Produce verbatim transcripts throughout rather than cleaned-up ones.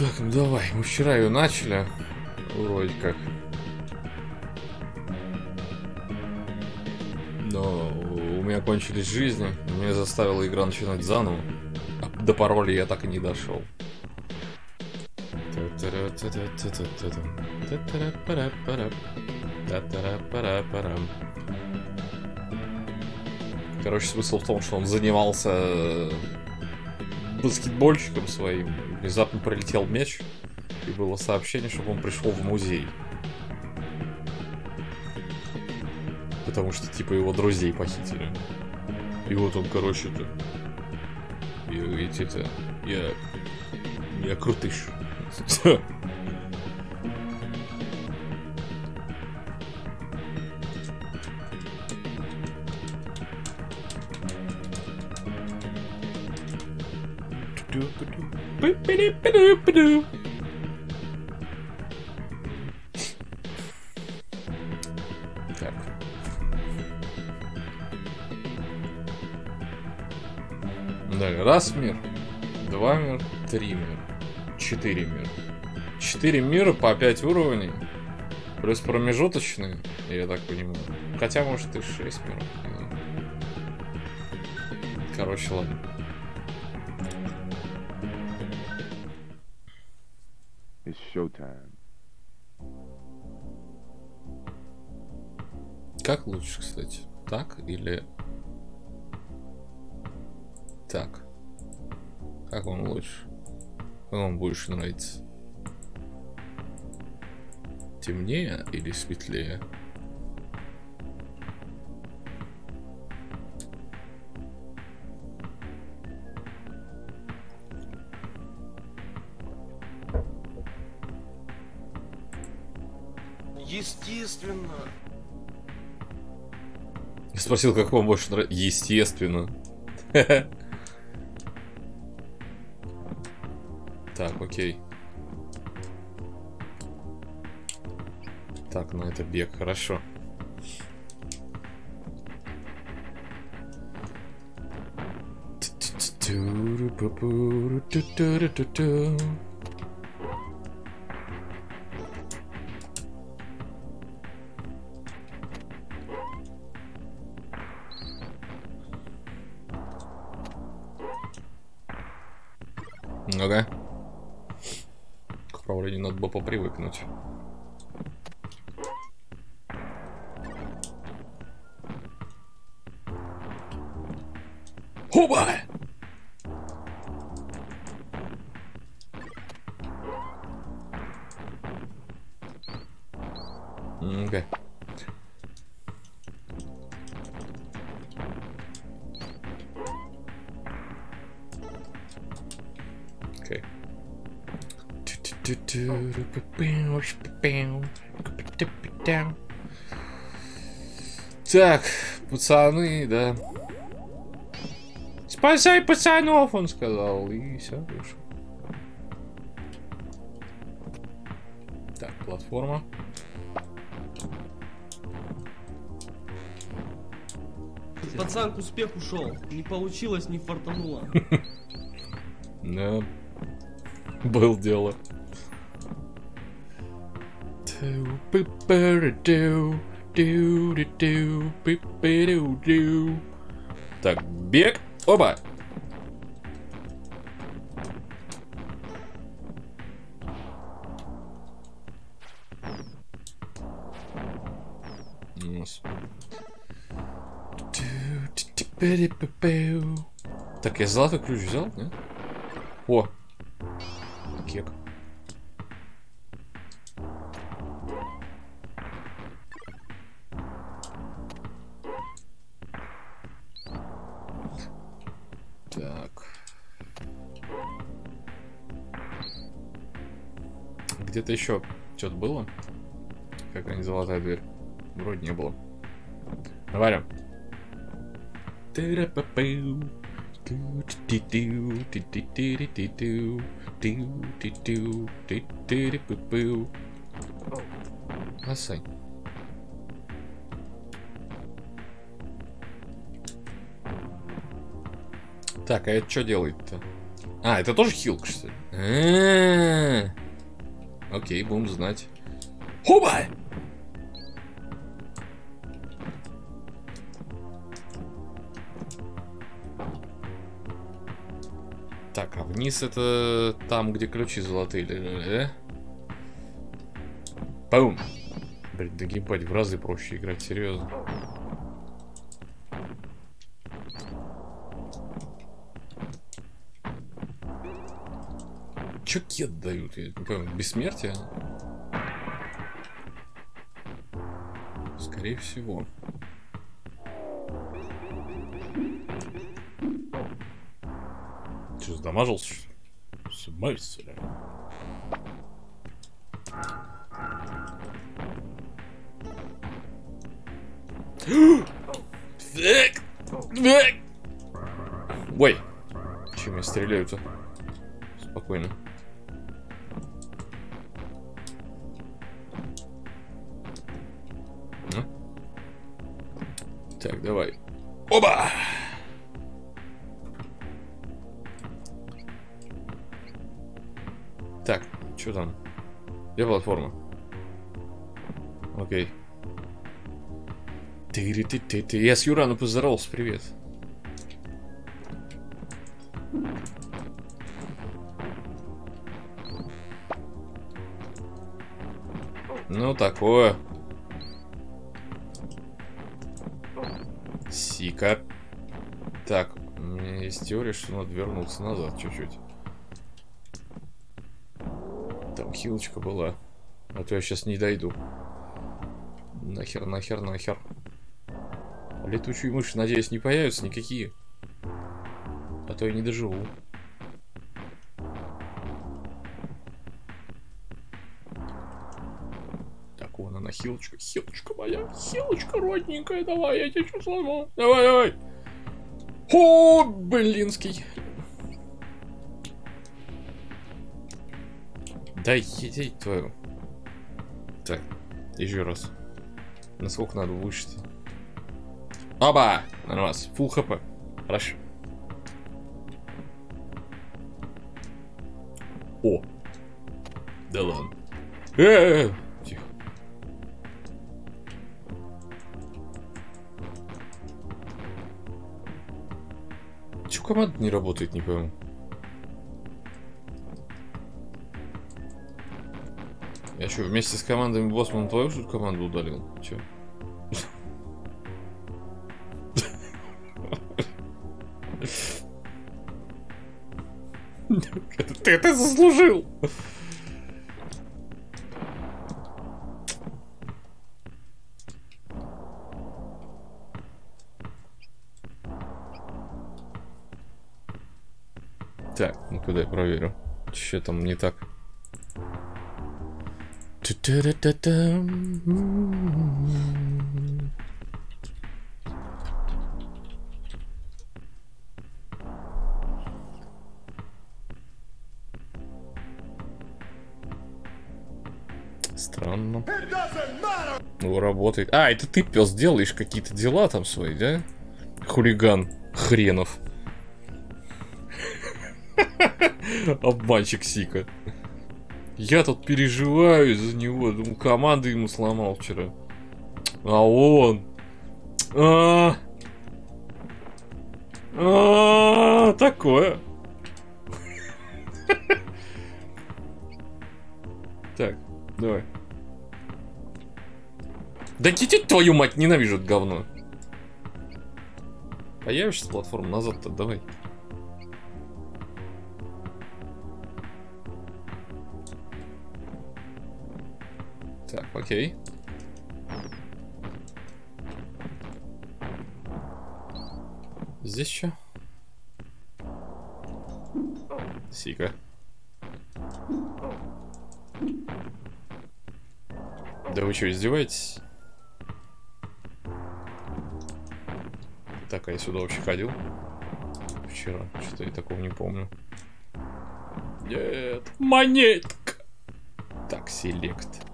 Так, ну давай, мы вчера ее начали, вроде как. Но у меня кончились жизни, меня заставила игра начинать заново. А до пароля я так и не дошел. Короче, смысл в том, что он занимался баскетбольщиком своим. Внезапно прилетел мяч, и было сообщение, чтобы он пришел в музей. Потому что, типа, его друзей похитили. И вот он, короче-то... И ведь это... Я... Я крутыш. Так. Да, раз мир, два мир, три мир, четыре мира. Четыре мира по пять уровней, плюс промежуточные, я так понимаю. Хотя, может, и шесть миров. Короче, ладно. It's showtime. Как лучше, кстати? Так или... Так. Как вам лучше? Как вам больше нравится? Темнее или светлее? Естественно. Я спросил, как вам больше нравится. Естественно. Так, окей. Так, ну это бег, хорошо. Ага. К управлению надо было попривыкнуть. Хоба! Окей. Окей. Так, пацаны, да. Спасай пацанов, он сказал, и все, вышел. Так, платформа. Пацан к успеху шел. Не получилось, не фартануло. Да. Был дело. Так, бег. Оба. Так, я золотой ключ взял, нет? О! Кек. Так. Где-то еще что-то было? Какая-нибудь золотая дверь? Вроде не было. Говорим. Осай. Так, а это что делает-то? А, это тоже хилка, что ли? А-а-а. Окей, будем знать. Хоба! Так, а вниз это там, где ключи золотые лежали, да? Бум! Блин, да геймпаде в разы проще играть, серьезно. Чё кет дают? Я не пойму, бессмертие? Скорее всего. Че, сдамажился? С мыслью. Ой, чем я стреляю-то? Спокойно. Ну? Так, давай. Оба! Так, что там? Где платформа? Окей. Ты, ты, ты, ты. Я с Юраном поздоровался, привет. Ну, такое. Сика. Так, у меня есть теория, что надо вернуться назад чуть-чуть. Там хилочка была. А то я сейчас не дойду. Нахер, нахер, нахер. Летучие мыши, надеюсь, не появятся никакие. А то я не доживу. Так, вон она, хилочка. Хилочка моя. Хилочка родненькая. Давай, я тебя что сломал. Давай, давай. О, блинский. Дай едеть твою. Так, еще раз. Насколько надо выше-то? Оба! Нормально. Фулл хп. Хорошо. О! Да ладно. Э-э-э! Тихо. Чё команда не работает, не пойму. Я что, вместе с командами Боссмана твою же команду удалил? Чё? Ты это заслужил! Так, ну куда я проверю? Че там не так? Странно. Ну, работает. А, это ты, пес, делаешь какие-то дела там свои, да? Хулиган хренов. Обманщик Сика. Я тут переживаю за него. Думаю, команду ему сломал вчера. А он... А, а, такое. Так, давай. Да идите, твою мать, ненавижу это говно. Появишься с платформы назад-то, давай. Так, окей. Здесь что? Сика. Да вы что, издеваетесь? Так, а я сюда вообще ходил? Вчера. Что-то я такого не помню. Нет. Монетка. Так, селект.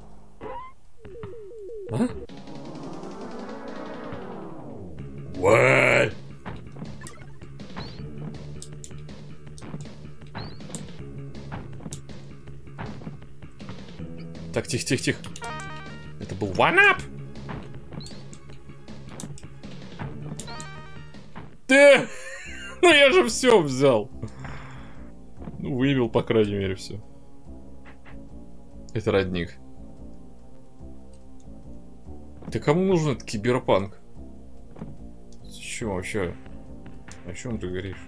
А? What? Так, тихо, тихо, тихо. Это был one-up! Ты! Ну я же все взял. Ну, вывел, по крайней мере, все. Это родник. Ты кому нужен этот киберпанк? Че вообще? О чем ты говоришь?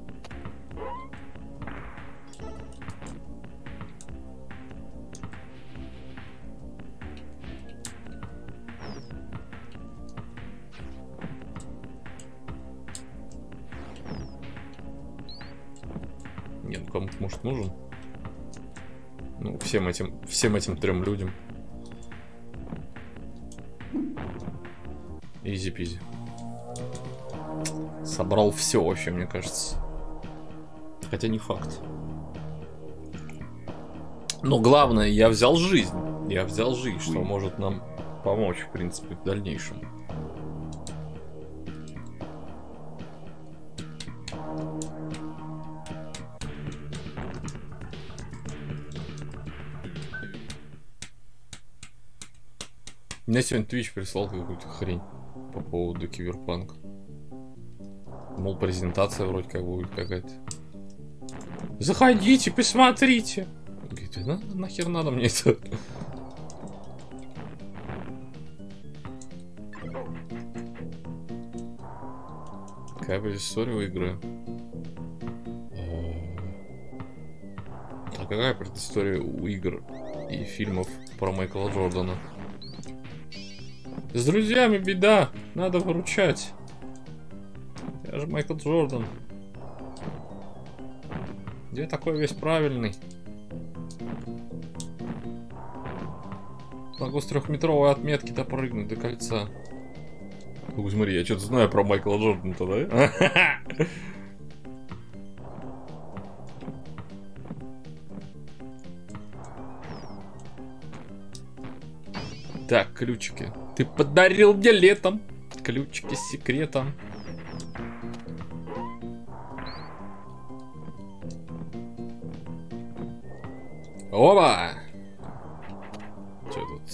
Не, ну кому-то может нужен. Ну, всем этим, всем этим трем людям. Изи-пизи. Собрал все вообще, мне кажется. Хотя не факт. Но главное, я взял жизнь. Я взял жизнь, что может нам помочь, в принципе, в дальнейшем. Мне сегодня Twitch прислал какую-то хрень по поводу киберпанка. Мол, презентация вроде как будет какая-то. Заходите, посмотрите. Говорит, на, нахер надо мне это? Какая будет история у игры? А какая предыстория у игр и фильмов про Майкла Джордана? С друзьями беда, надо выручать. Я же Майкл Джордан. Я такой весь правильный. Могу с трехметровой отметки допрыгнуть до кольца. Ну, смотри, я что-то знаю про Майкла Джордана-то, да? Так, ключики. Ты подарил мне летом ключики с секретом. Оба! Что тут?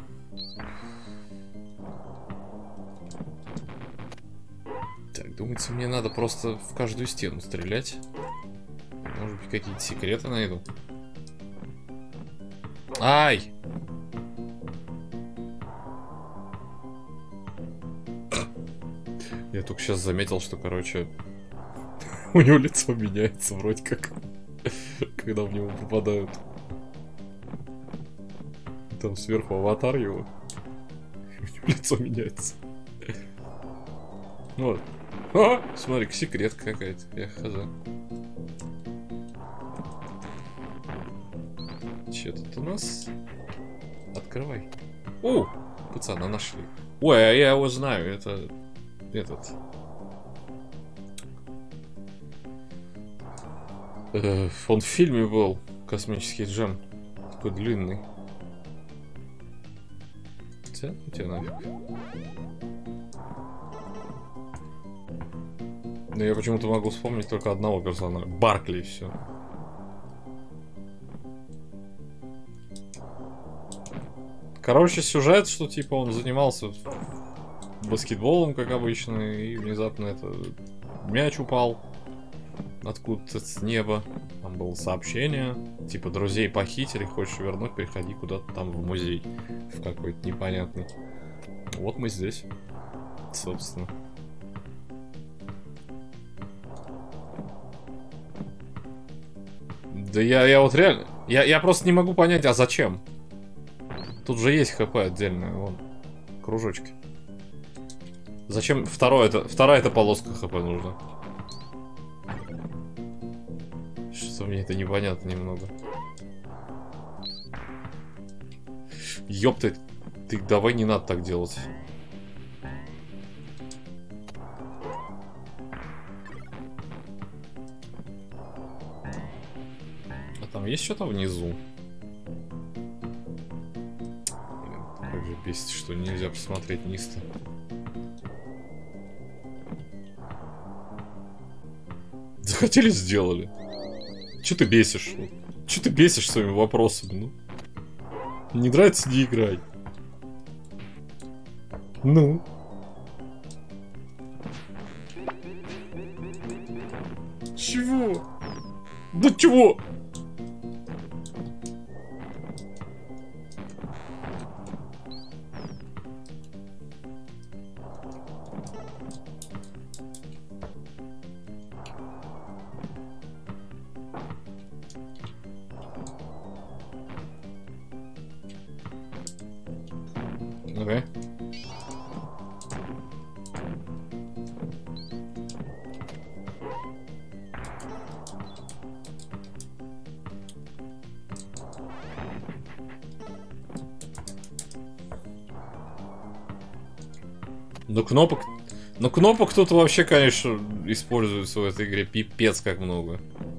Так, думается, мне надо просто в каждую стену стрелять. Может быть, какие-то секреты найду. Ай! Я только сейчас заметил, что, короче, у него лицо меняется вроде как, когда в него попадают. Там сверху аватар его. У него лицо меняется. Вот. А, смотри, секретка какая-то. Я хз. Че тут у нас? Открывай. О, пацана нашли. Ой, а я его знаю. Это этот. Э, он в фильме был. Космический джем. Такой длинный. Тебя, ну тебя нафиг. Но я почему-то могу вспомнить только одного персонажа. Баркли, и все. Короче, сюжет, что типа он занимался баскетболом, как обычно, и внезапно это мяч упал откуда-то с неба. Там было сообщение, типа, друзей похитили, хочешь вернуть, приходи куда-то там в музей, в какой-то непонятный. Вот мы здесь, собственно. Да я, я вот реально, я, я просто не могу понять, а зачем? Тут же есть хп отдельная, вон, кружочки. Зачем второе это, вторая эта полоска хп нужна? Что мне это непонятно немного. Ёпты, ты давай не надо так делать. А там есть что-то внизу? Как же бесит, что нельзя посмотреть вниз-то. Захотели, сделали. Че ты бесишь? Че ты бесишь своими вопросами? Ну? Не нравится, не играй. Ну. Чего? Да чего? Okay. Ну кнопок... Ну кнопок тут вообще, конечно, используется в этой игре пипец как много.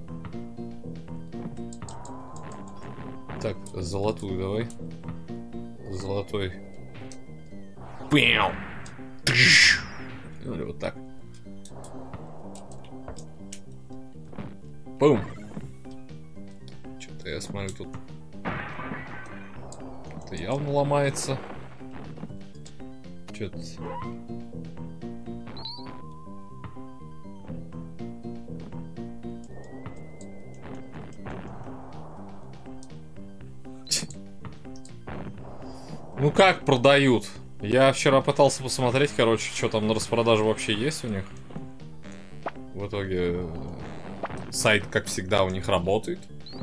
Так, золотую давай. Золотой. Пяу! Или вот так. Бум! Что-то я смотрю тут. Это явно ломается. Что-то... Ну как продают? Я вчера пытался посмотреть, короче, что там на распродаже вообще есть у них. В итоге сайт, как всегда, у них работает.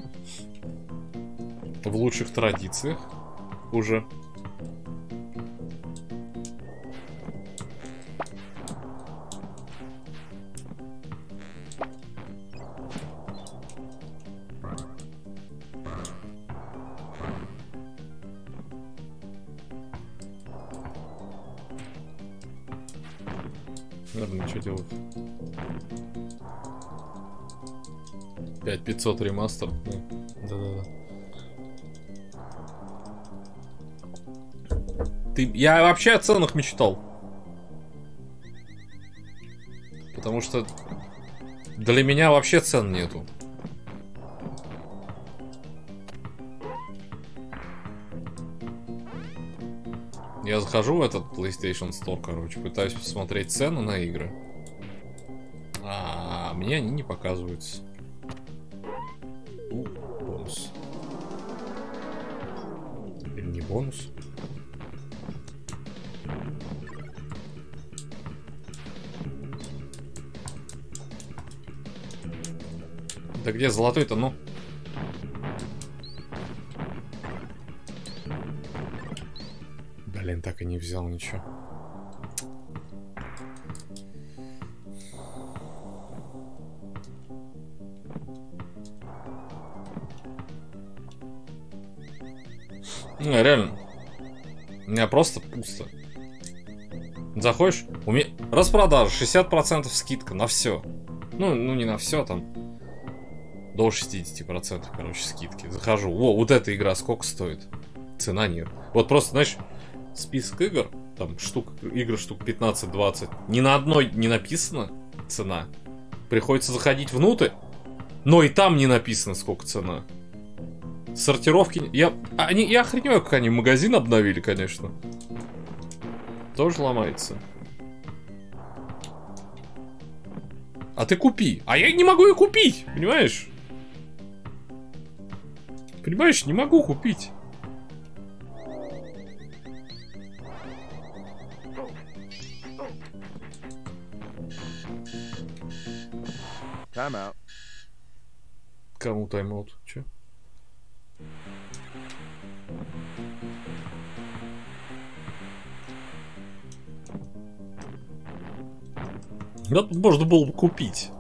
В лучших традициях уже. Ладно, что делать? пять пятьсот ремастер. Да-да-да. Ты... Я вообще о ценах мечтал. Потому что для меня вообще цен нету. Я захожу в этот PlayStation Store, короче, пытаюсь посмотреть цену на игры. А мне они не показываются. У, бонус. Или не бонус? Да где золотой-то, ну? Блин, так и не взял ничего. Не, реально. У меня просто пусто. Заходишь, у меня распродажа, шестьдесят процентов скидка на все. Ну, ну не на все, там до шестидесяти процентов, короче, скидки. Захожу. О, вот эта игра сколько стоит? Цена нет. Вот просто, знаешь, список игр, там штук, игр штук пятнадцать-двадцать. Ни на одной не написана цена. Приходится заходить внутрь, но и там не написано, сколько цена. Сортировки... Я, они, я охреневаю, как они магазин обновили, конечно. Тоже ломается. А ты купи. А я не могу ее купить, понимаешь? Понимаешь, не могу купить. Тайм-аут. Кому тайм-аут? Че? Да, тут можно было бы купить.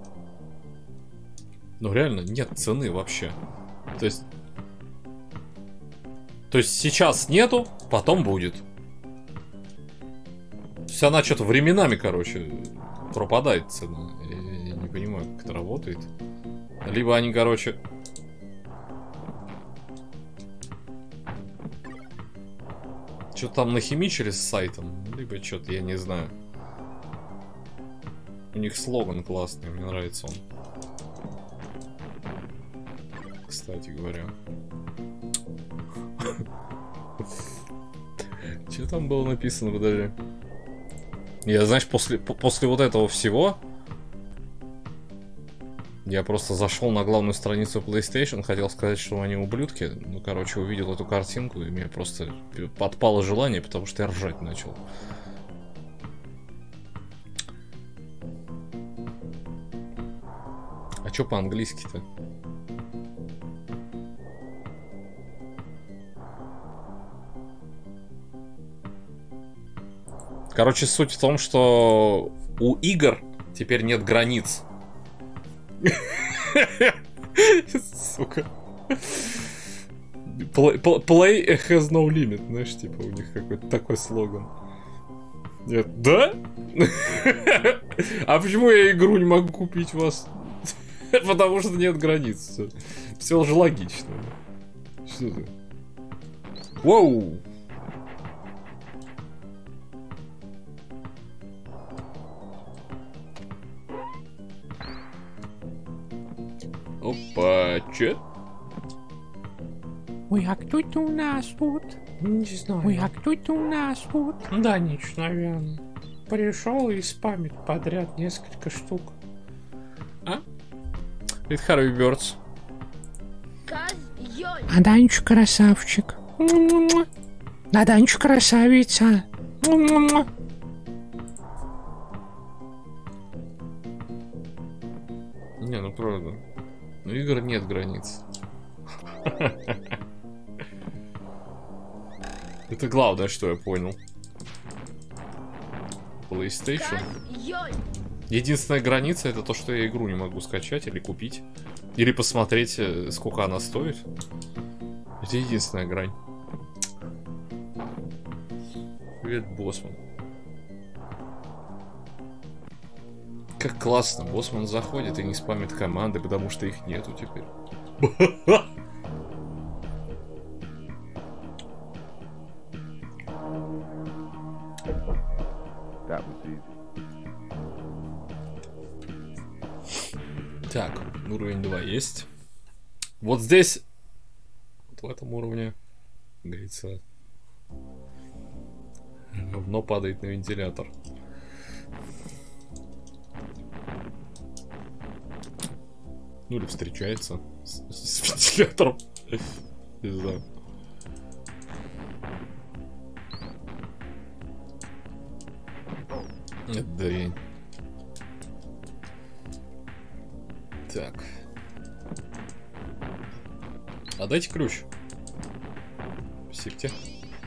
Но реально нет цены вообще. То есть... То есть сейчас нету, потом будет. То есть она что-то временами, короче, пропадает цена. Я, я не понимаю, как это работает. Либо они, короче... Что-то там нахимичили с сайтом. Либо что-то, я не знаю. У них слоган классный, мне нравится он. Кстати говоря. Что там было написано, подожди. Я, знаешь, после, после вот этого всего я просто зашел на главную страницу PlayStation, хотел сказать, что они ублюдки. Ну, короче, увидел эту картинку, и мне просто подпало желание, потому что я ржать начал. А чё по-английски-то? Короче, суть в том, что у игр теперь нет границ. Сука. Play, play has no limit, знаешь, типа у них какой-то такой слоган. Нет, да? А почему я игру не могу купить у вас? Потому что нет границ. Все же логично. Что ты? Воу! Опа, чё? Ой, а кто это у нас тут? Не знаю. Ой, а кто это у нас тут? Данич, наверное. Пришел и спамит подряд несколько штук. А? Это Харви Бёрдс. А Данич красавчик. А Данич красавица. Не, ну правда. У игр нет границ. Это главное, что я понял. PlayStation. Единственная граница — это то, что я игру не могу скачать или купить. Или посмотреть, сколько она стоит. Это единственная грань. Привет, Боссман. Как классно, Боссман заходит и не спамит команды, потому что их нету теперь. That was easy. Так, уровень два есть. Вот здесь, вот в этом уровне, говорится, говно падает на вентилятор. Ну или встречается с, с вентилятором. Не знаю. Это дрянь. Так. А дайте ключ. Спасибо.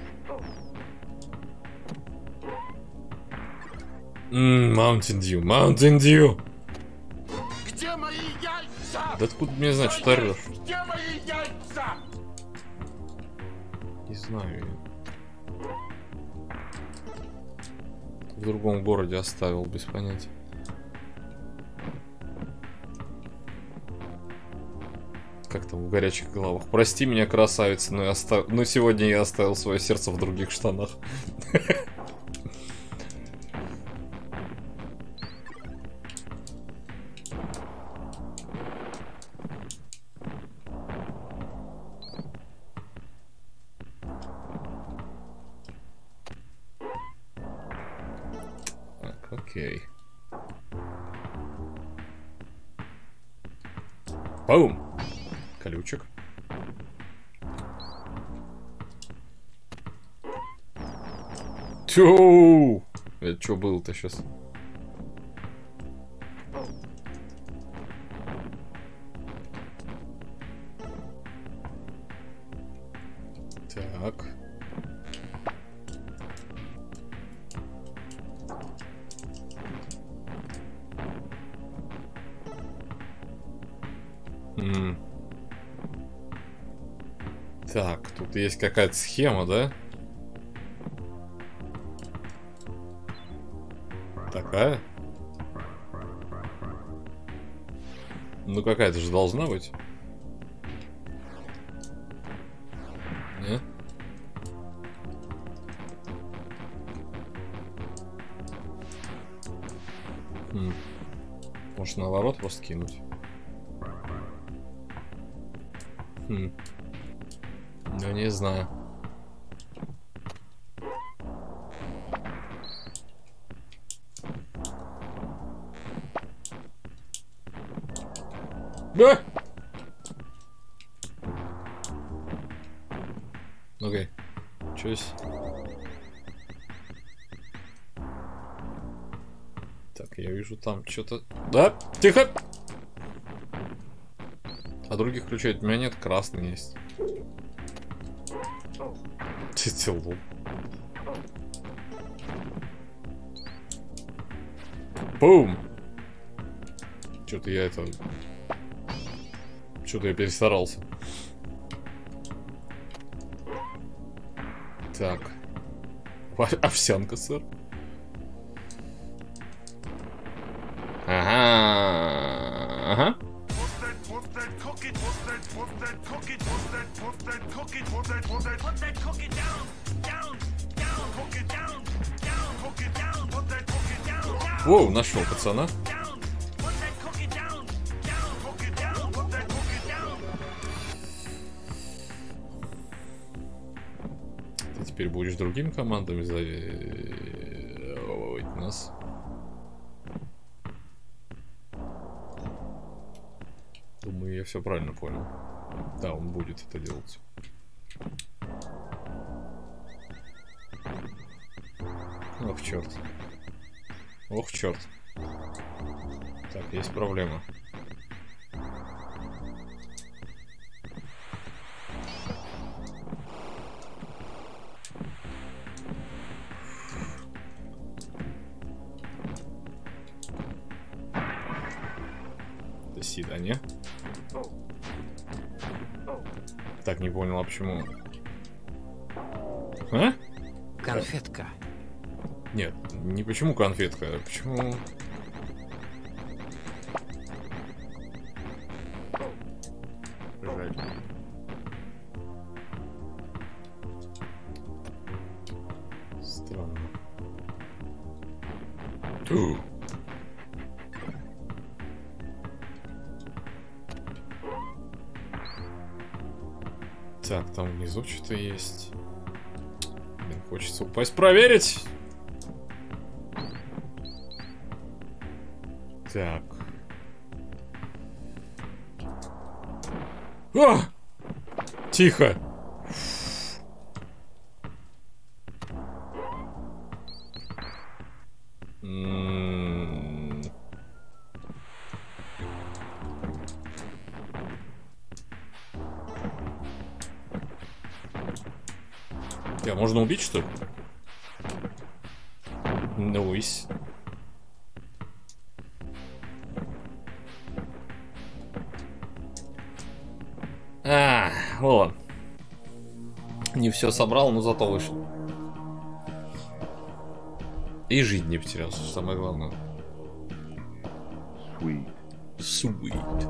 Ммм, Mountain Dew, Mountain Dew. Где мои яйца? Да откуда мне знать, что ты орёшь? Где мои яйца? Не знаю. В другом городе оставил, без понятия. Как там в горячих головах? Прости меня, красавица, но, я остав... но сегодня я оставил свое сердце в других штанах. Так, окей. Бум! Колючек. Тю! Это что было-то сейчас? Так. М. Так, тут есть какая-то схема, да? Такая? Ну какая-то же должна быть. Не? Хм. Может, наоборот просто кинуть? Хм. Ну, не знаю. А! Окей. Чё здесь? Так, я вижу там что-то... Да? Тихо! А других ключей у меня нет, красный есть. Тетелу. Бум! Что-то я это... Что-то я перестарался. Так. Овсянка, сэр. Ага. Ага. Воу, нашел пацана. Ты теперь будешь другими командами завоевывать нас. Думаю, я все правильно понял. Да, он будет это делать. Ох, черт. Ох, черт. Так, есть проблема. До свидания. Так, не понял, а почему? А? Конфетка. Нет, не почему конфетка, а почему... Жаль. Странно. Ту. Так, там внизу что-то есть. Блин, хочется упасть, проверить. Так. А! Тихо. М-м-м. Я, можно убить, что ли? Нойс. А, ладно. Не все собрал, но зато вышел. И жизнь не потерял, что самое главное. Sweet. Sweet.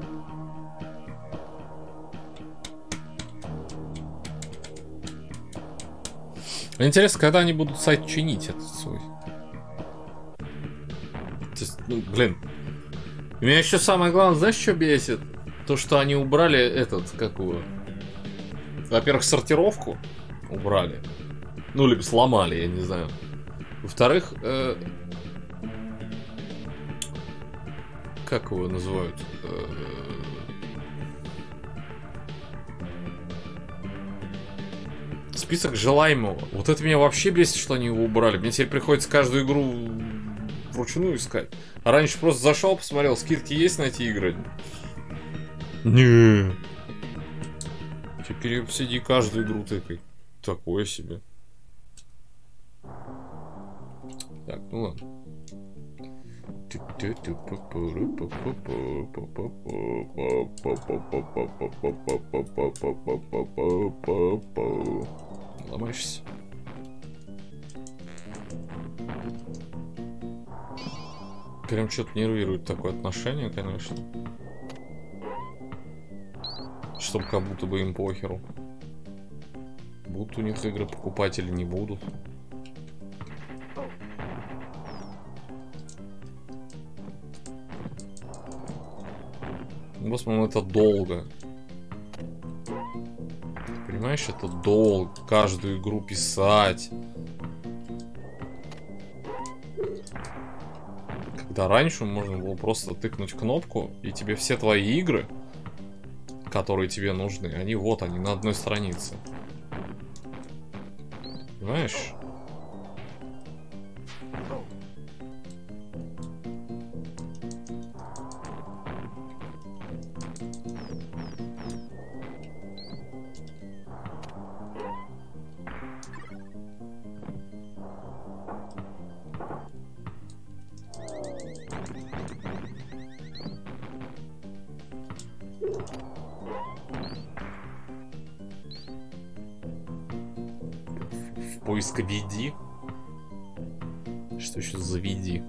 Интересно, когда они будут сайт чинить этот свой. То есть, ну, блин. Меня еще самое главное, знаешь, что бесит? То, что они убрали этот, какую... Во-первых, сортировку убрали. Ну, либо сломали, я не знаю. Во-вторых, э... как его называют? Э... Список желаемого. Вот это меня вообще бесит, что они его убрали. Мне теперь приходится каждую игру вручную искать. А раньше просто зашел, посмотрел, скидки есть на эти игры. Не. Теперь сиди каждую игру тыкай. Такое себе. Так, ну ладно. Ломаешься. Прям что-то нервирует такое отношение, конечно. Чтобы как будто бы им похеру. Будут у них игры, покупатели не будут. В основном это долго. Понимаешь, это долго. Каждую игру писать. Когда раньше можно было просто тыкнуть кнопку, и тебе все твои игры, которые тебе нужны, они вот, они на одной странице. Понимаешь? Поисковеди. Что еще за веди?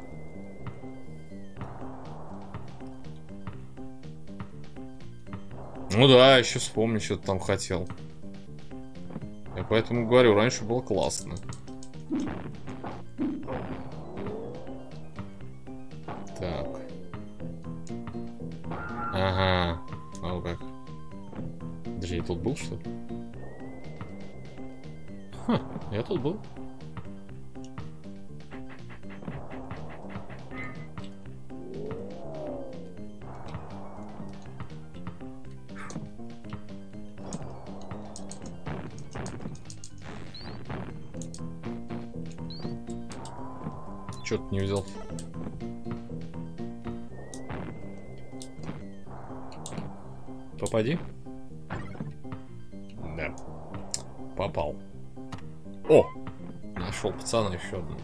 Ну да, еще вспомни, что ты там хотел. Я поэтому говорю, раньше было классно. Так. Ага. А как? Подожди, я тут был, что ли? Ха, я тут был. Чё ты не взял? Попади. Да. Попал. О! Нашел пацана еще одну.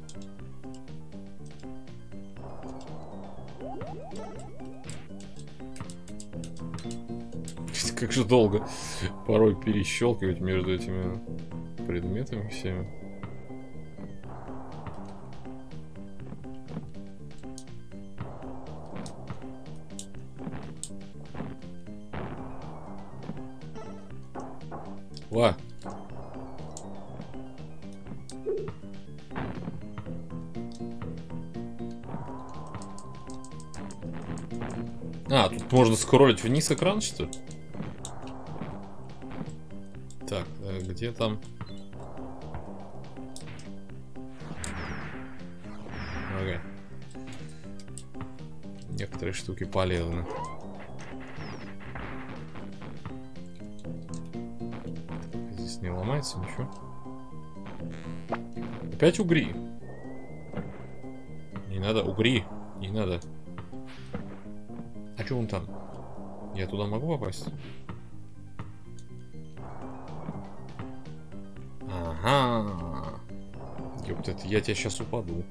Как же долго порой перещелкивать между этими предметами всеми. Ва. А, тут можно скроллить вниз экран, что ли? Так, где там? Ага. Некоторые штуки полезны. Здесь не ломается ничего. Опять угри. Не надо, угри. Не надо. А что он там? Я туда могу попасть? Ага. Ёпт, это я тебя сейчас упаду.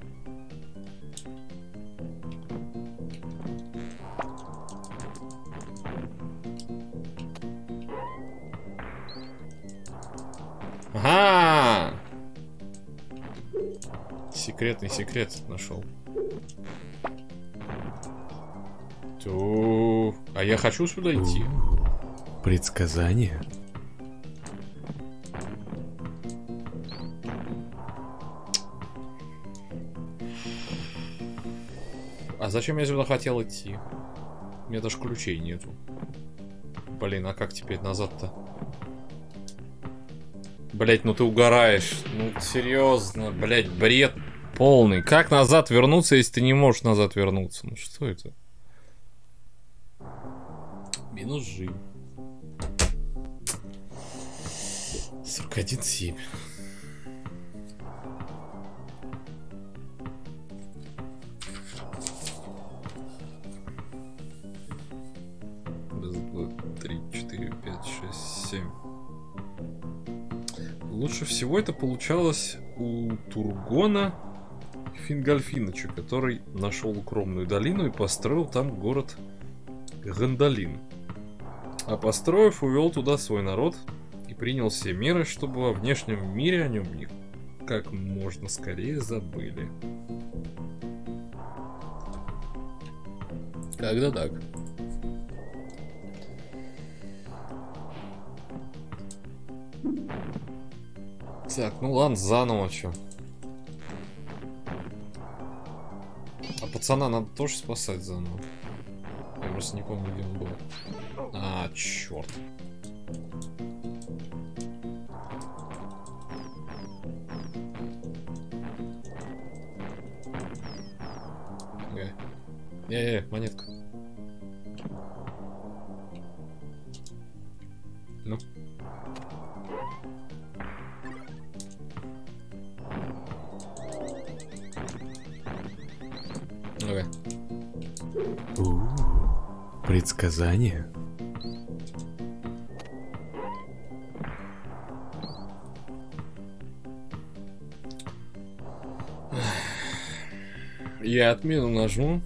Ага. Секретный секрет нашел. Ту. А я хочу сюда идти. Предсказание. А зачем я сюда хотел идти? У меня даже ключей нету. Блин, а как теперь назад-то? Блять, ну ты угораешь. Ну серьезно, блять, бред полный. Как назад вернуться, если ты не можешь назад вернуться? Ну что это? Минус G. сорок один семь. Раз, два, три, четыре, пять, шесть, семь. Лучше всего это получалось у Тургона Фингольфиныча, который нашел укромную долину и построил там город Гандалин. А построив, увел туда свой народ и принял все меры, чтобы во внешнем мире о нем как можно скорее забыли. Когда так? Так, ну ладно, заново чё. А пацана надо тоже спасать заново. Я просто не помню, где он был. А, черт. Э, -э монетка. Ну. Давай. У-у-у. Предсказание? Я отмену нажму.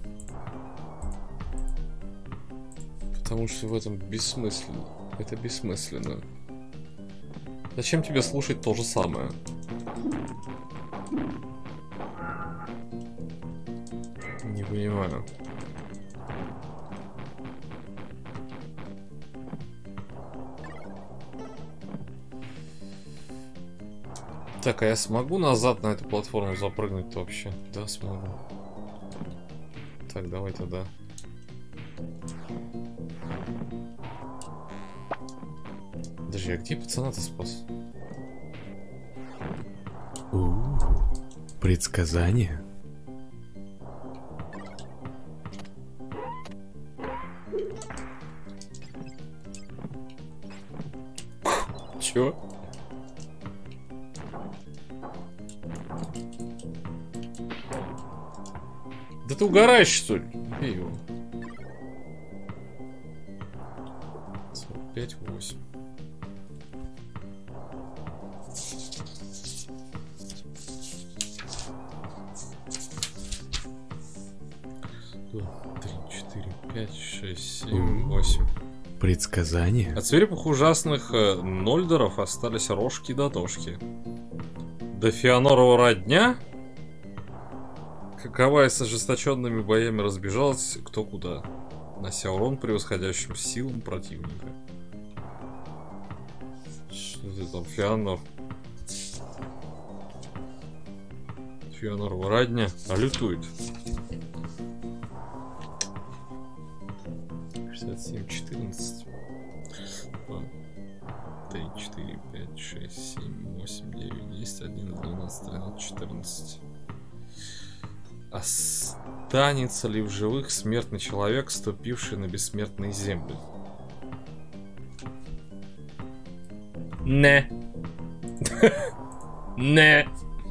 Потому что в этом бессмысленно. Это бессмысленно. Зачем тебе слушать то же самое? Не понимаю. Так, а я смогу назад на эту платформу запрыгнуть-то вообще? Да, смогу. Так, давай тогда. Подожди, а где пацана-то спас? У-у-у. Предсказание? Чё? Да ты угораешь, что ли? Бей его. сорок пять восемь. три, четыре, пять, шесть, семь, восемь. Предсказание? От свирепых ужасных э, нольдеров остались рожки да дошки. До Феонорова родня, каковая с ожесточенными боями разбежалась кто куда, нося урон превосходящим силам противника. Что ты там, Феонор? Феонорова родня, а лютует. шестьдесят семь, четырнадцать. три, четыре, пять, шесть, семь, восемь, девять, десять, одиннадцать, двенадцать, тринадцать, четырнадцать. Останется ли в живых смертный человек, ступивший на бессмертные земли? Не. Не.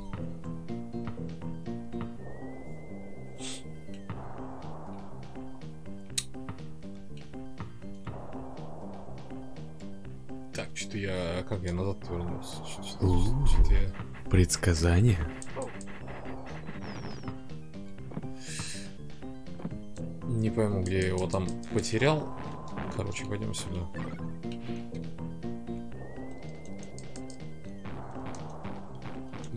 Так, что-то я... Как я назад вернулся? У-у-у. Что-то я... Предсказание? Не пойму, где я его там потерял. Короче, пойдем сюда. Ну.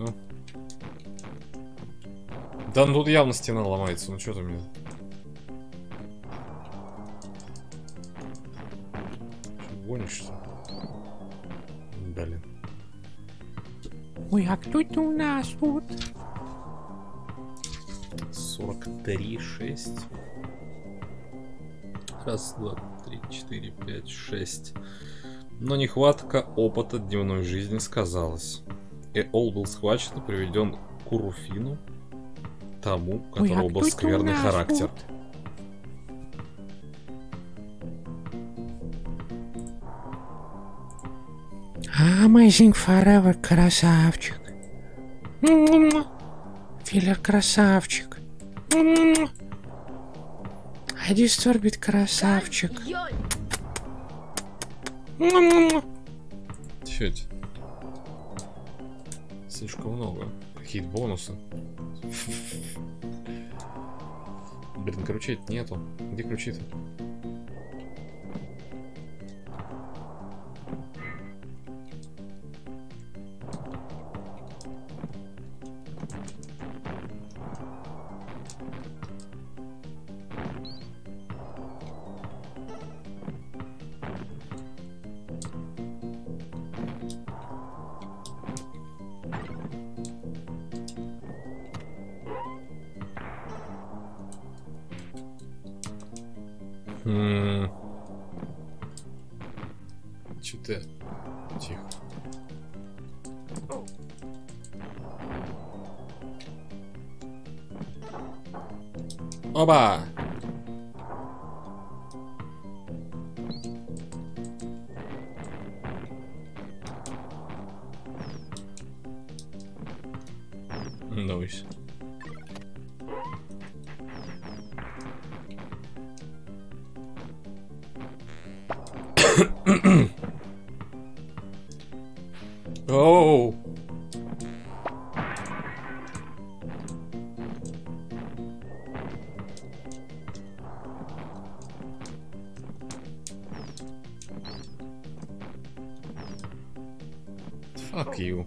Да, ну тут явно стена ломается. Ну что ты мне... Что, гонишь, что ли? Блин. Ой, а кто это у нас тут? сорок три, шесть. Раз, два, три, четыре, пять, шесть. Но нехватка опыта дневной жизни сказалась. Эол был схвачен и приведен к Уруфину, тому, у Ой, которого а был кто это у скверный нас характер. тут? Amazing Forever, красавчик. М-м-м. Филлер, красавчик. М-м-м. А Дисторбит, красавчик. М-м-м. Чё это? Слишком много. Какие-то бонусы. Блин, ключей-то нету. Где ключи-то? М-м. Чё ты? Тихо. Оба! клянусь. Оу. Fuck you.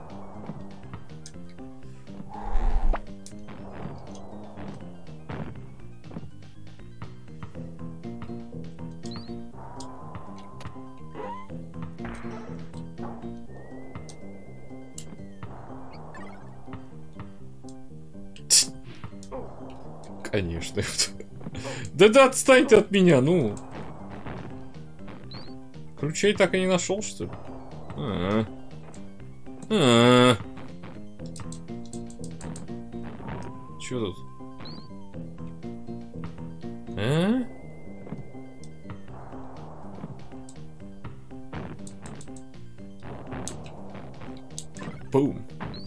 Конечно. Да-да, отстань ты от меня, ну. Ключей так и не нашел, что ли? А-а-а. А-а-а. Чё тут? А? Бум.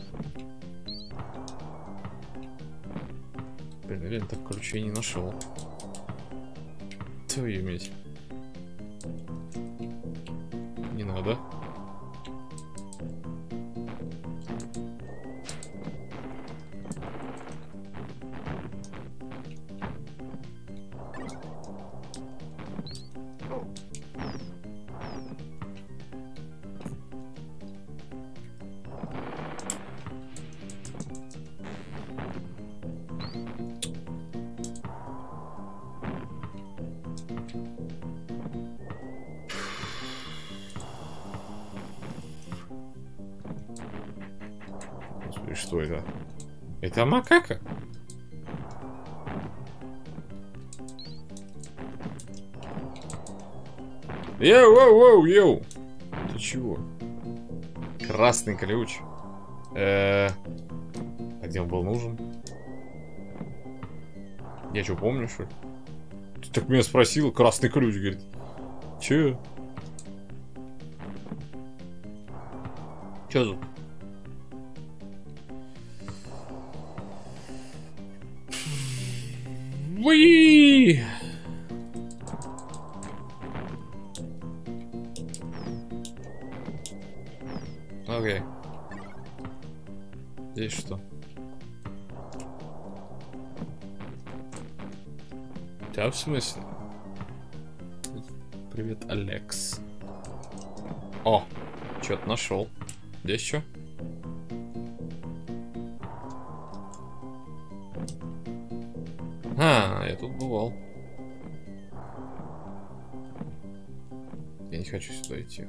Блин, реально так ключей не нашел. Твою медь. Не надо. Господи, что это? Это макака? Йоу, йоу, йоу, йоу. Ты чего? Красный ключ. Э-э, а где он был нужен? Я что, помню, что ли? Ты так меня спросил, красный ключ, говорит. Че? Че тут? Уи! Окей. Здесь что? Да, в смысле? Привет, Алекс. О, что-то нашел. Здесь что? А, я тут бывал. Я не хочу сюда идти.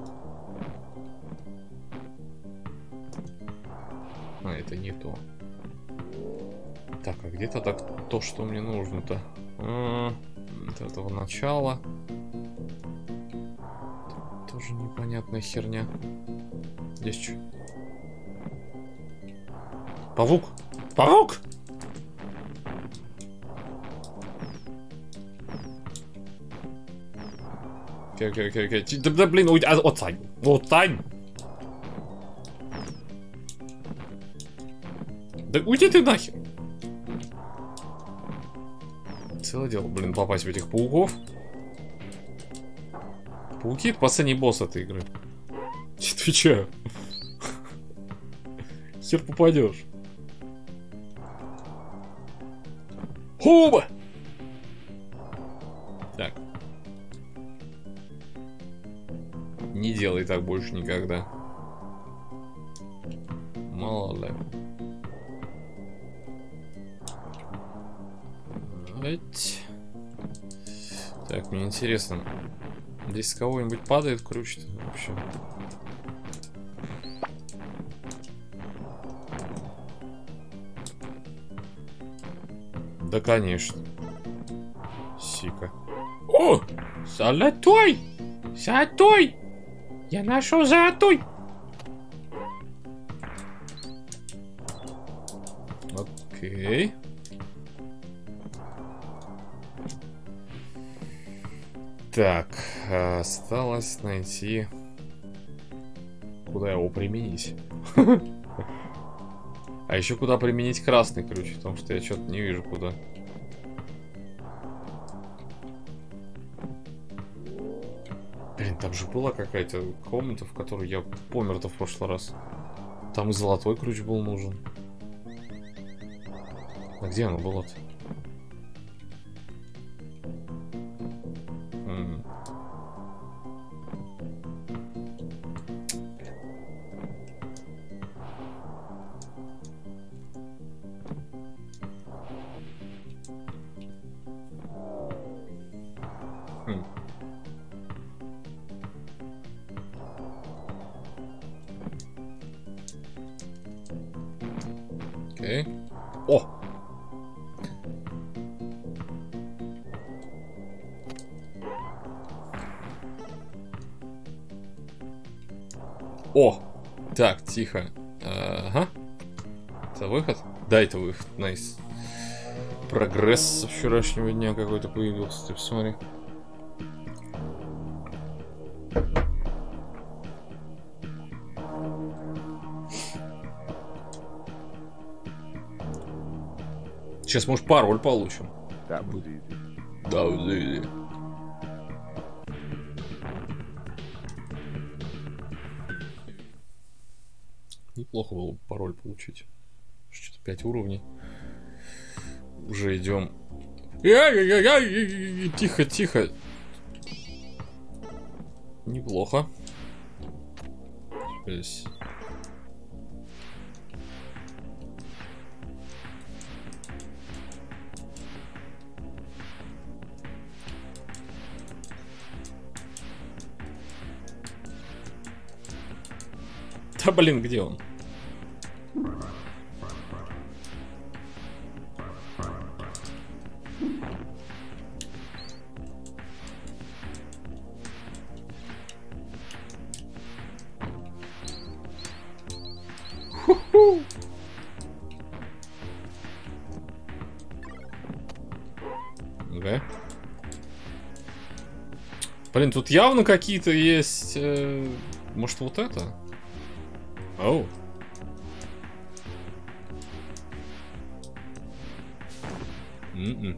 А, это не то. Так, а где-то так то, что мне нужно-то? А, от этого начала. Тут тоже непонятная херня. Здесь что? Павук! Павук! Окей, окей, окей, окей. Да, да, блин, уйди, а, отстань. Отстань. Да уйди ты нахер. Целое дело, блин, попасть в этих пауков. Пауки — это последний босс этой игры. Отвечаю. Хер попадешь. Хоба! Так. Не делай так больше никогда. Мало ли. Так, мне интересно. Здесь с кого-нибудь падает ключ вообще? Да, конечно. Сика. О! Золотой! Золотой! Я нашел золотой! Окей. Так, осталось найти, куда его применить. А еще куда применить красный ключ, потому что я что-то не вижу куда. Блин, там же была какая-то комната, в которой я помер-то в прошлый раз. Там и золотой ключ был нужен. А где оно было-то? М. Хм. Окей. О! О! Так, тихо. Ага. Это выход? Да, это выход. Найс. Прогресс со вчерашнего дня какой-то появился. Ты посмотри. Сейчас, может, пароль получим. That was easy. Да, да, да. Неплохо было бы пароль получить. Что-то пять уровней. Уже идем. Тихо, тихо. Неплохо. Здесь. Да блин, где он? Ху-ху. Да. Блин, тут явно какие-то есть... Э... Может, вот это? Оу. Mm-mm.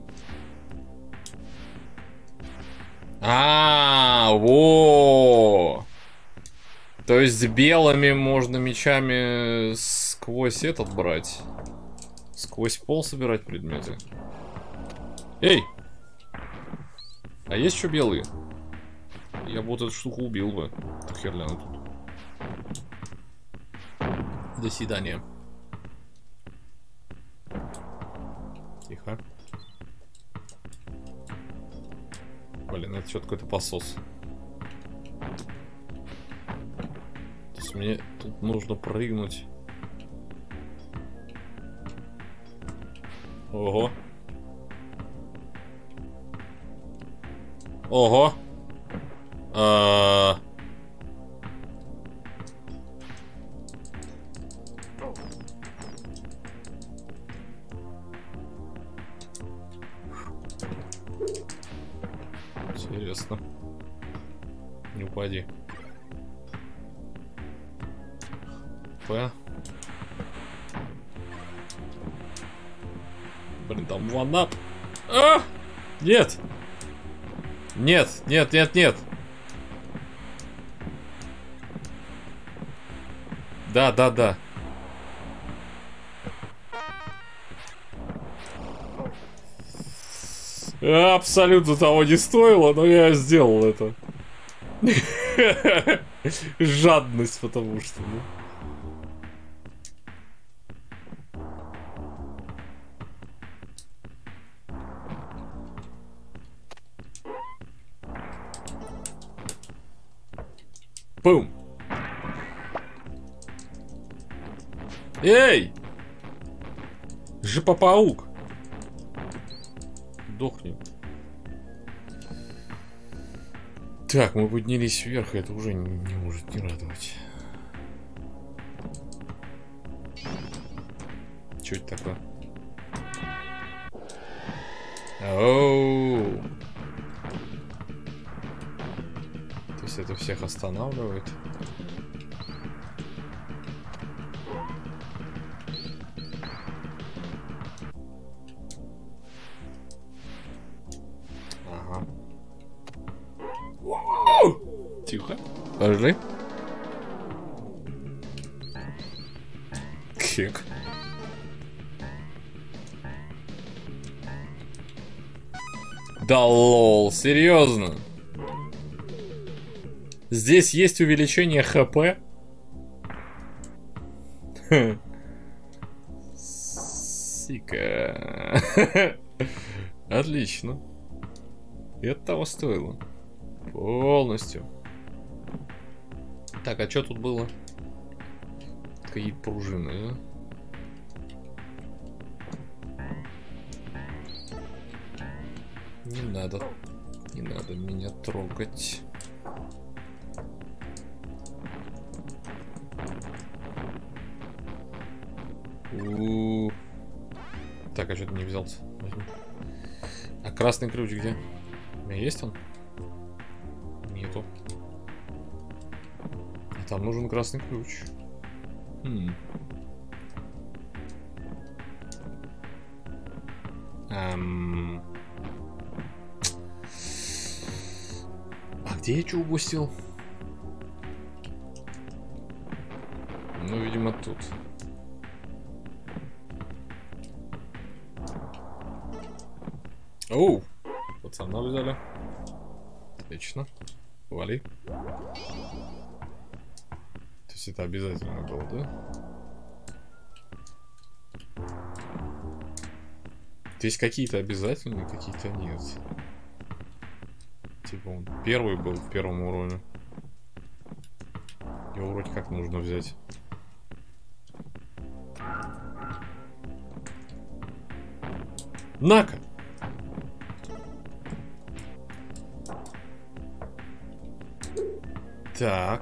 А, во! То есть белыми можно мечами сквозь этот брать. Сквозь пол собирать предметы. Эй! А есть что белые? Я бы вот эту штуку убил бы. Эту херляну тут. До свидания. Тихо. Блин, это что-то какой-то посос. То есть мне тут нужно прыгнуть. Ого. Ого. А-а-а. Интересно. Не упади. П. Блин, там ванап. А! Нет! Нет, нет, нет, нет. Да, да, да. Абсолютно того не стоило, но я сделал это. Жадность, потому что. Ну. Бум. Эй! Жопа-паук! Дохнем. Так, мы поднялись вверх, и это уже не, не может не радовать. Что это такое? Оу! То есть это всех останавливает? Тихо. Пошли. Кик. Да лол, серьезно? Здесь есть увеличение ХП? Сика. Отлично. Это того стоило. Полностью. Так, а что тут было? Какие-то пружины, да? Не надо. Не надо меня трогать. У-у-у. Так, а что ты не взялся? Возьми. А красный ключ где? У меня есть он? Нету. А там нужен красный ключ. Хм. Эм... А где я что упустил? Ну, видимо, тут. Оу! Пацана взяли. Отлично. Вали. То есть это обязательно было, да? Здесь какие-то обязательные, какие-то нет. Типа он первый был в первом уровне. Его вроде как нужно взять. На-ка! Так.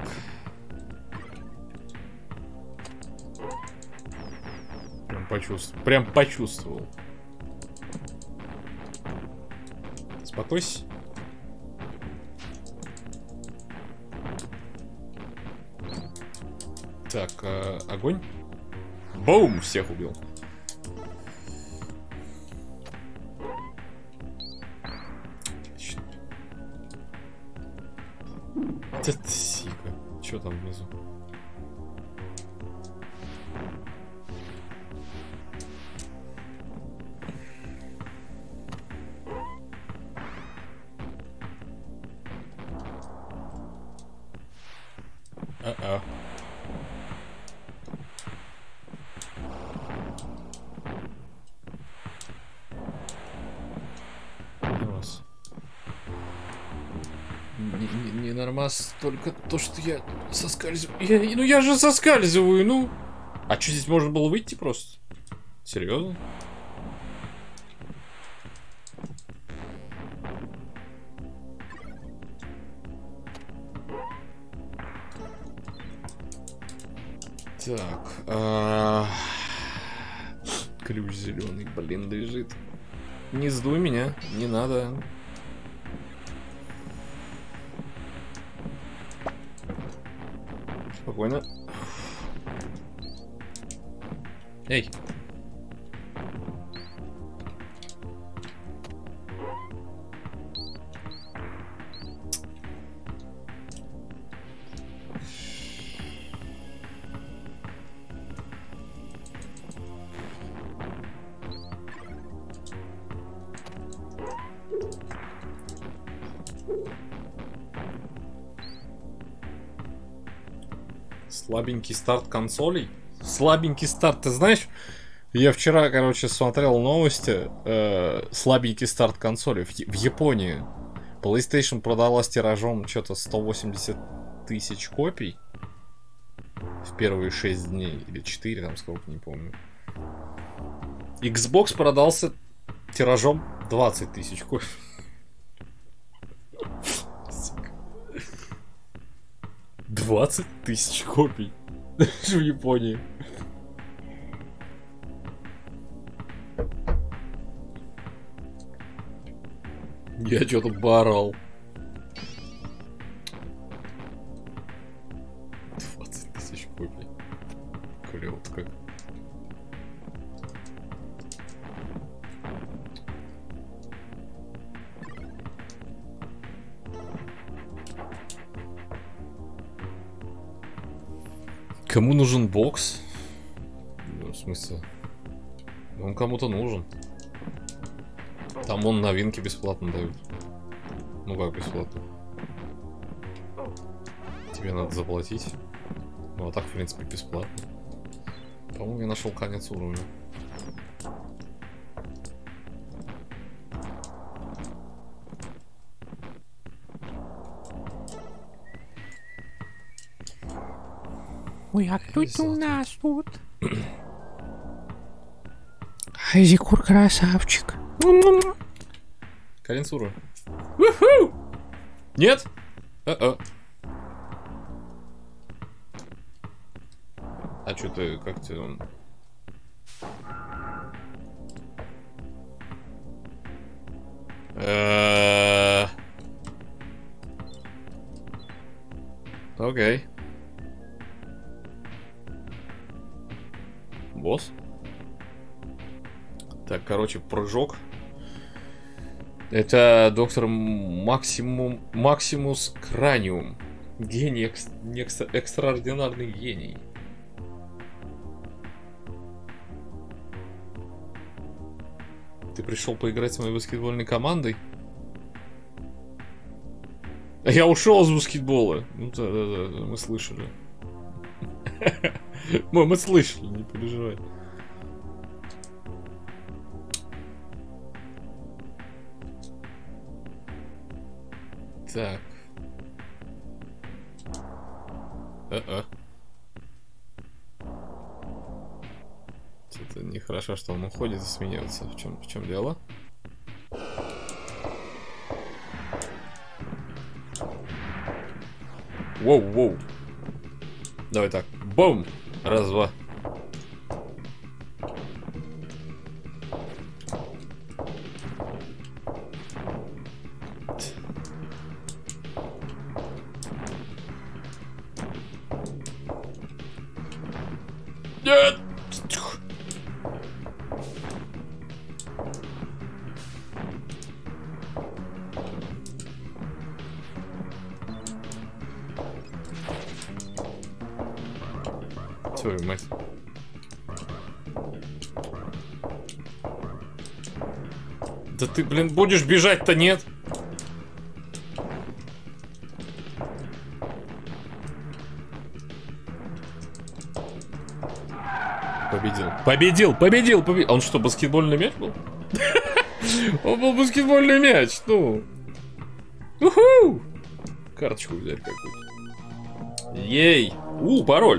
Прям почувствовал. Прям почувствовал. Успокойся. Так, э, огонь. Бум! Всех убил. Отлично. Сика. Что там внизу? А-а. Не, не, не нормас, только то, что я соскальзываю. Я, ну я же соскальзываю, ну. А что, здесь можно было выйти просто? Серьезно? Так. А... Ключ зеленый, блин, лежит. Не сдуй меня, не надо. Спокойно. Эй. Слабенький старт консолей. Слабенький старт, ты знаешь? Я вчера, короче, смотрел новости. Э, слабенький старт консолей в, в Японии. PlayStation продалась тиражом что-то сто восемьдесят тысяч копий в первые шесть дней или четыре, там сколько, не помню. Xbox продался тиражом двадцать тысяч копий. двадцать тысяч копий в Японии. Я что-то барал. двадцать тысяч копий. Клево как. Кому нужен бокс? Ну, в смысле? Он кому-то нужен. Там вон новинки бесплатно дают. Ну как бесплатно? Тебе надо заплатить. Ну а так, в принципе, бесплатно. По-моему, я нашел конец уровня. Ой, а кто это у нас тут? Айзекур красавчик. Конец уровня. Уху! Нет? А-а. А что ты, как тебе он? Э-э-э. Окей. Босс? Так, короче, прыжок. Это доктор Максимум... Максимус Краниум. Гений, экс... экстра... экстраординарный гений. Ты пришел поиграть с моей баскетбольной командой? Я ушел из баскетбола. Ну да, да, да, мы слышали. Мы, мы слышали, не переживай. Так. А-а. Это нехорошо, что он уходит и сменяется. В чем, в чем дело? Воу-воу. Давай так. Бум! Раз, два. Нет! Твою мать. Да ты, блин, будешь бежать-то, нет? Победил. Победил, победил, победил. Он что, баскетбольный мяч был? Он был баскетбольный мяч, ну. Уху! Карточку взять какую-то. Ей! У, пароль!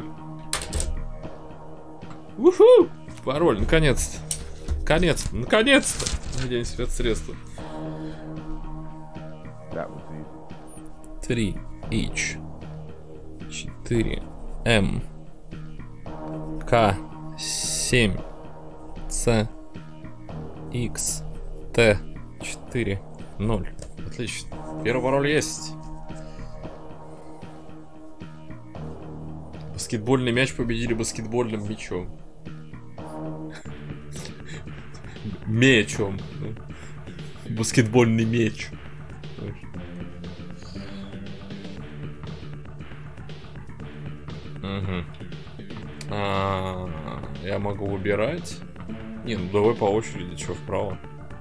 Уху! Пароль, наконец-то. Наконец-то, наконец-то. День спецсредства. Три. H. Четыре. М. К. Семь. С. X. Т. Четыре. Ноль. Отлично. Первый пароль есть. Баскетбольный мяч победили баскетбольным мячом. Мечом. Баскетбольный меч. Угу. А, я могу выбирать. Не, ну давай по очереди, что вправо.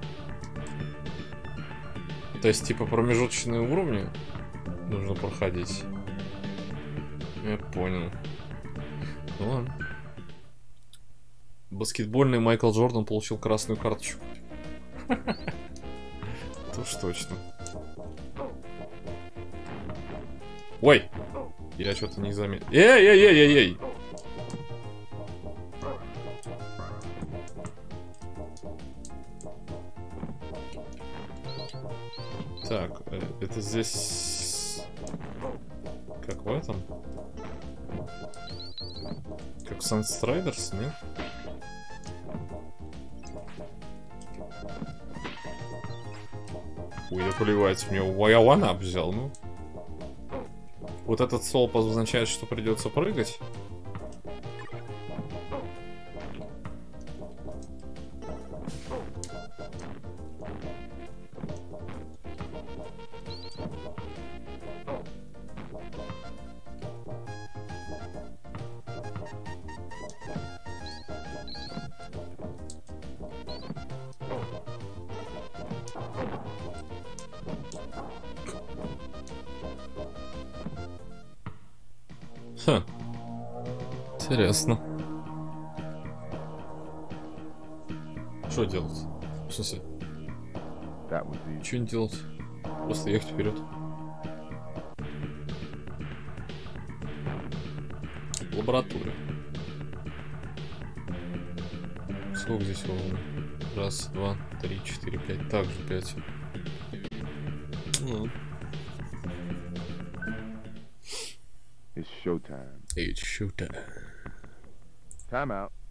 То есть, типа, промежуточные уровни нужно проходить. Я понял. Ну ладно. Баскетбольный Майкл Джордан получил красную карточку. Это уж точно. Ой! Я что-то не заметил. Эй-эй-эй-эй-эй! Так, это здесь... Как в этом? Как в Sunstriders, нет? Ой, да плевать, мне я one-up взял, ну. Вот этот столб означает, что придется прыгать. Ха. Интересно. Что делать? В смысле? Что не делать? Просто ехать вперед. В лабораторию. Сколько здесь волн? Раз, два, три, четыре, пять. Также пять. Ну. It's showtime. It's showtime. Time out.